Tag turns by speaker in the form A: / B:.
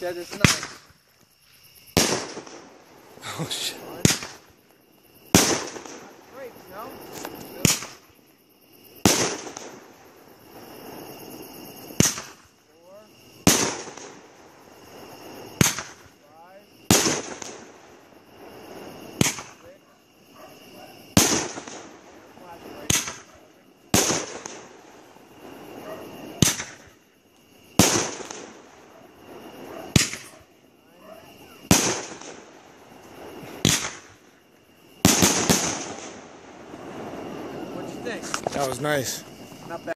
A: said it's nice.
B: Oh shit.
A: Brakes, no?
B: That was nice.